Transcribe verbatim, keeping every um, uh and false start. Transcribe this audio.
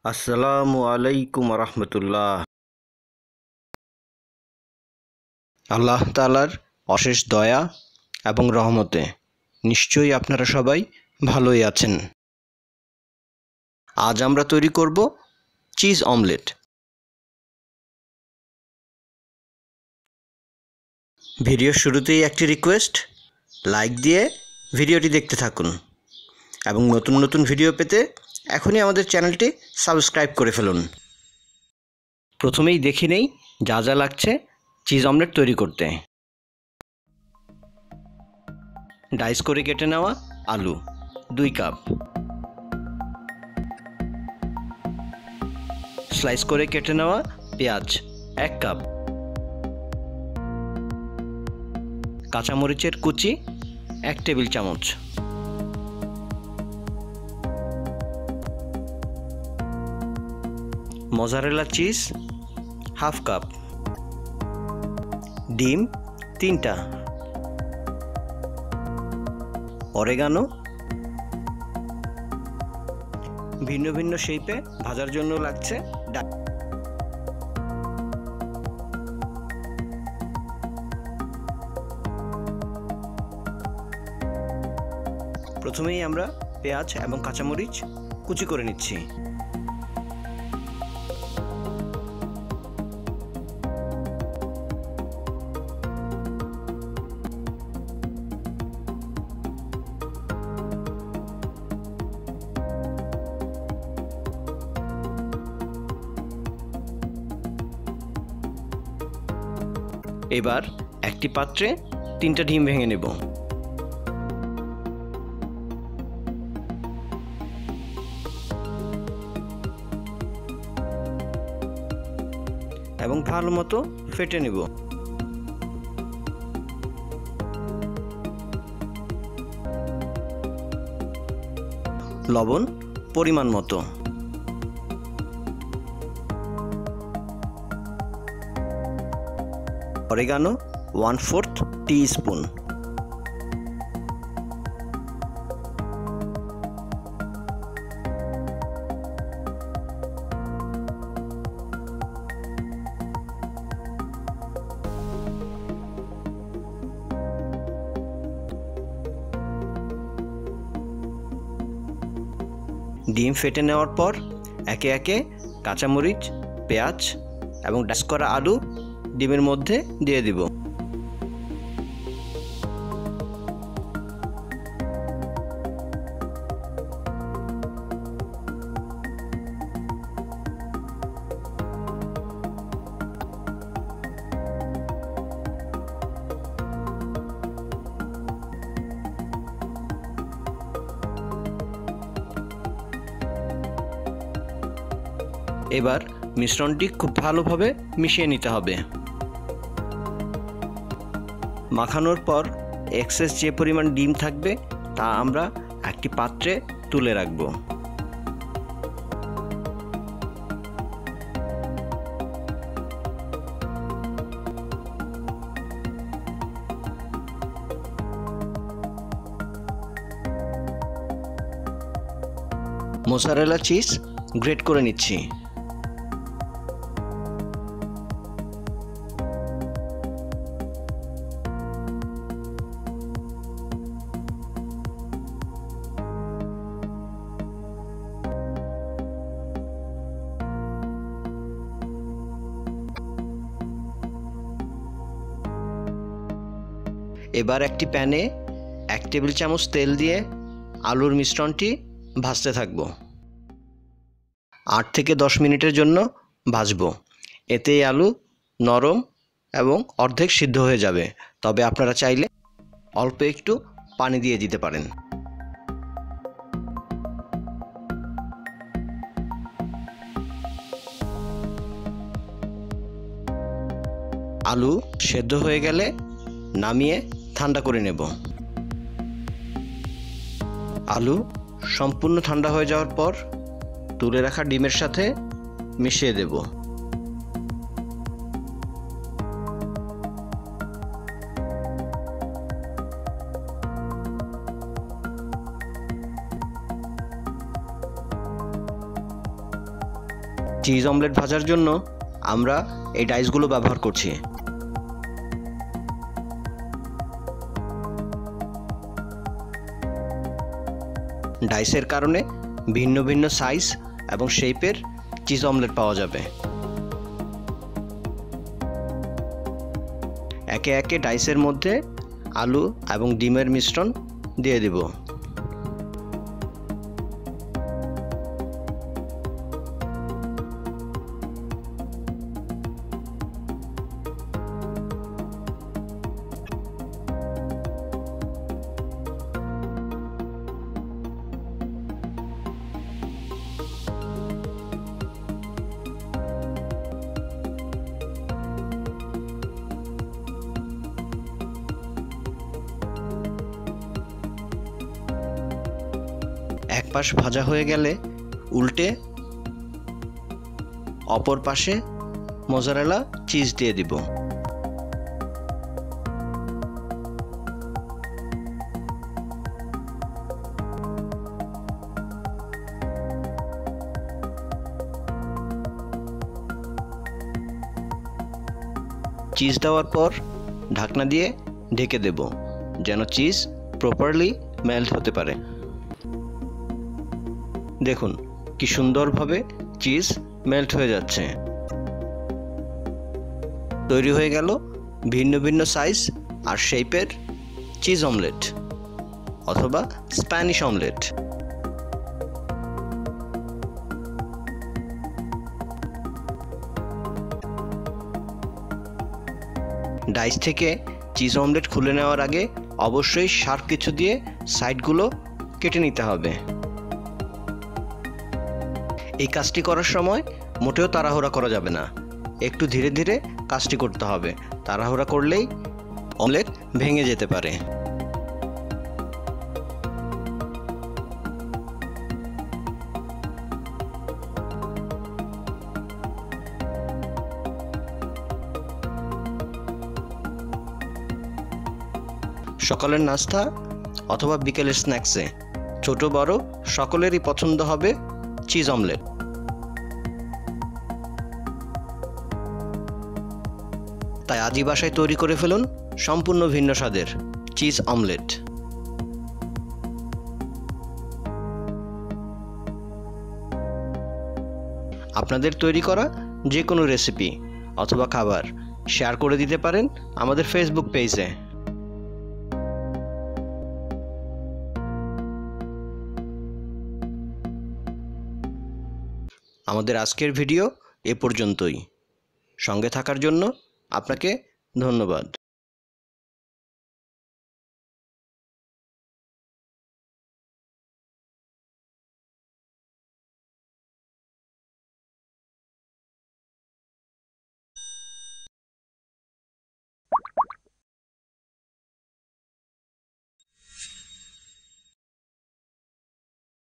আসসালামু আলাইকুম রহমতুল্লাহ। আল্লাহ তাআলার অশেষ দয়া এবং রহমতে নিশ্চয়ই আপনারা সবাই ভালোই আছেন। আজ আমরা তৈরি করব চিজ অমলেট। ভিডিওর শুরুতেই একটি রিকোয়েস্ট, লাইক দিয়ে ভিডিওটি দেখতে থাকুন এবং নতুন নতুন ভিডিও পেতে এখনই আমাদের চ্যানেলটি সাবস্ক্রাইব করে ফেলুন। প্রথমেই দেখে নেই যা যা লাগছে চিজ অমলেট তৈরি করতে। ডাইস করে কেটে নেওয়া আলু দুই কাপ, স্লাইস করে কেটে নেওয়া পেঁয়াজ এক কাপ, কাঁচামরিচের কুচি এক টেবিল চামচ, মোজারেলা চিজ হাফ কাপ, ডিম তিনটা, অরেগানো ভিন্ন ভিন্ন শেপে ভাজার জন্য লাগছে। প্রথমেই আমরা পেঁয়াজ এবং কাঁচামরিচ কুচি করে নিচ্ছি। এবার একটি পাত্রে তিনটা ডিম ভেঙে নেব। এবং ভালো মতো ফেটে নেব। লবণ পরিমাণ মতো, oregano one fourth teaspoon, ডিম ফেটে নেওয়ার পর একে একে কাঁচামরিচ, পেঁয়াজ এবং ডাইস করা আলু ডিমের মধ্যে দিয়ে দিব। এবার মিশ্রণটি খুব ভালোভাবে মিশিয়ে নিতে হবে। মাখানোর পর এক্সেস যে পরিমাণ ডিম থাকবে তা আমরা একটি পাত্রে তুলে রাখব। মোজারেলা চিজ গ্রেট করে নিচ্ছি। এবার একটি প্যানে এক টেবিল চামচ তেল দিয়ে আলুর মিশ্রণটি ভাজতে থাকব। আট থেকে দশ মিনিটের জন্য ভাজবো। এতেই আলু নরম এবং অর্ধেক সিদ্ধ হয়ে যাবে। তবে আপনারা চাইলে অল্প একটু পানি দিয়ে দিতে পারেন। আলু সেদ্ধ হয়ে গেলে নামিয়ে ঠান্ডা করে নেব। আলু সম্পূর্ণ ঠান্ডা হয়ে যাওয়ার পর তুলে রাখা ডিমের সাথে মিশিয়ে দেব। চিজ অমলেট ভাজার জন্য আমরা এই ডাইসগুলো ব্যবহার করছি। ডাইসের কারণে ভিন্ন ভিন্ন সাইজ এবং শেপের চিজ অমলেট পাওয়া যাবে। একে একে ডাইসের মধ্যে আলু এবং ডিমের মিশ্রণ দিয়ে দেব। এক পাশ ভাজা হয়ে গেলে উল্টে অপর পাশে মোজারেলা চিজ দিয়ে দিব। চিজ দেওয়ার পর ঢাকনা দিয়ে ঢেকে দেব যেন চিজ প্রপারলি মেল্ট হতে পারে। দেখুন কি সুন্দরভাবে চিজ মেল্ট হয়ে যাচ্ছে। তৈরি হয়ে গেল ভিন্ন ভিন্ন সাইজ আর শেপের চিজ অমলেট অথবা স্প্যানিশ অমলেট। ডাইস থেকে চিজ অমলেট খুলে নেওয়ার আগে অবশ্যই শার্প কিছু দিয়ে সাইডগুলো কেটে নিতে হবে। এই কাজটি করার সময় মোটেও তাড়াহুড়া করা যাবে না, একটু ধীরে ধীরে কাজটি করতে হবে। তাড়াহুড়া করলেই অমলেট ভেঙে যেতে পারে। সকালের নাস্তা অথবা বিকেলের স্ন্যাক্সে ছোট বড় সকলেরই পছন্দ হবে চিজ অমলেট। তাই আজই বাসায় তৈরি করে ফেলুন সম্পূর্ণ ভিন্ন স্বাদের চিজ অমলেট। আপনাদের তৈরি করা যে কোনো রেসিপি অথবা খাবার শেয়ার করে দিতে পারেন আমাদের ফেসবুক পেজে। আমাদের আজকের ভিডিও এ পর্যন্তই। সঙ্গে থাকার জন্য আপনাকে ধন্যবাদ।